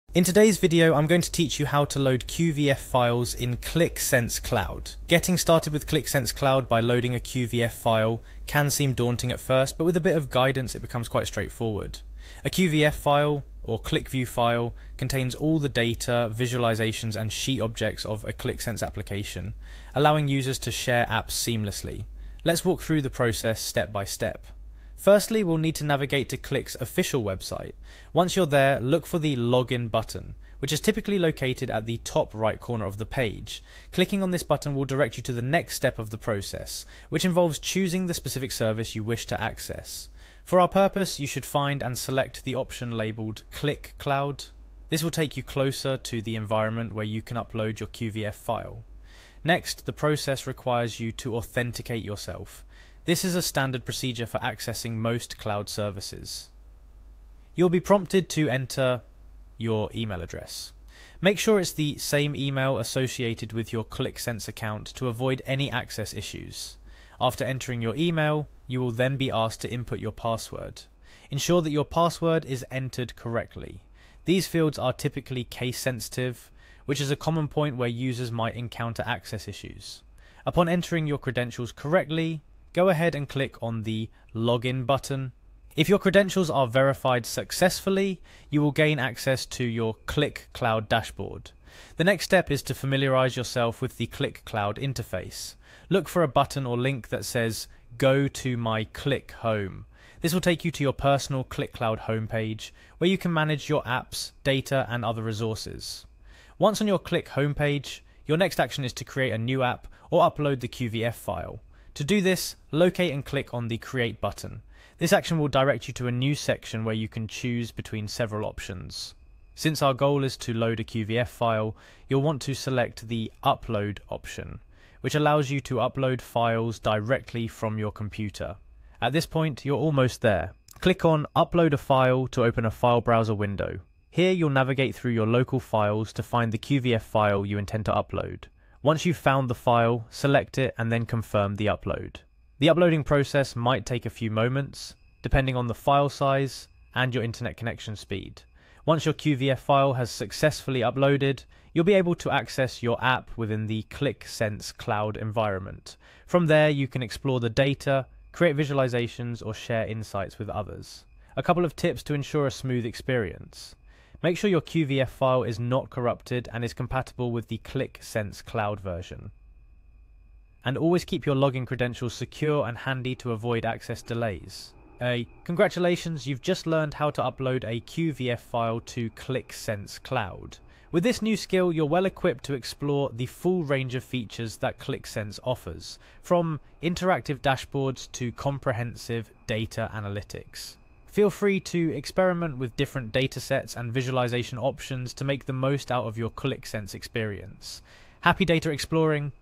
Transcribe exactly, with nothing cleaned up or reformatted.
In today's video, I'm going to teach you how to load Q V F files in ClickSense Cloud. Getting started with ClickSense Cloud by loading a Q V F file can seem daunting at first, but with a bit of guidance it becomes quite straightforward. A Q V F file, or ClickView file, contains all the data, visualizations and sheet objects of a ClickSense application, allowing users to share apps seamlessly. Let's walk through the process step by step. Firstly, we'll need to navigate to Qlik's official website. Once you're there, look for the Login button, which is typically located at the top right corner of the page. Clicking on this button will direct you to the next step of the process, which involves choosing the specific service you wish to access. For our purpose, you should find and select the option labelled Qlik Cloud. This will take you closer to the environment where you can upload your Q V F file. Next, the process requires you to authenticate yourself. This is a standard procedure for accessing most cloud services. You'll be prompted to enter your email address. Make sure it's the same email associated with your ClickSense account to avoid any access issues. After entering your email, you will then be asked to input your password. Ensure that your password is entered correctly. These fields are typically case sensitive, which is a common point where users might encounter access issues. Upon entering your credentials correctly, go ahead and click on the Login button. If your credentials are verified successfully, you will gain access to your Qlik Cloud dashboard. The next step is to familiarize yourself with the Qlik Cloud interface. Look for a button or link that says Go to my Qlik Home. This will take you to your personal Qlik Cloud homepage, where you can manage your apps, data and other resources. Once on your Qlik homepage, your next action is to create a new app or upload the Q V F file. To do this, locate and click on the Create button. This action will direct you to a new section where you can choose between several options. Since our goal is to load a Q V F file, you'll want to select the Upload option, which allows you to upload files directly from your computer. At this point, you're almost there. Click on Upload a file to open a file browser window. Here you'll navigate through your local files to find the Q V F file you intend to upload. Once you've found the file, select it and then confirm the upload. The uploading process might take a few moments, depending on the file size and your internet connection speed. Once your Q V F file has successfully uploaded, you'll be able to access your app within the ClickSense Cloud environment. From there, you can explore the data, create visualizations, or share insights with others. A couple of tips to ensure a smooth experience. Make sure your Q V F file is not corrupted and is compatible with the ClickSense Cloud version. And always keep your login credentials secure and handy to avoid access delays. Uh, congratulations, you've just learned how to upload a Q V F file to ClickSense Cloud. With this new skill, you're well equipped to explore the full range of features that ClickSense offers, from interactive dashboards to comprehensive data analytics. Feel free to experiment with different datasets and visualization options to make the most out of your ClickSense experience. Happy data exploring!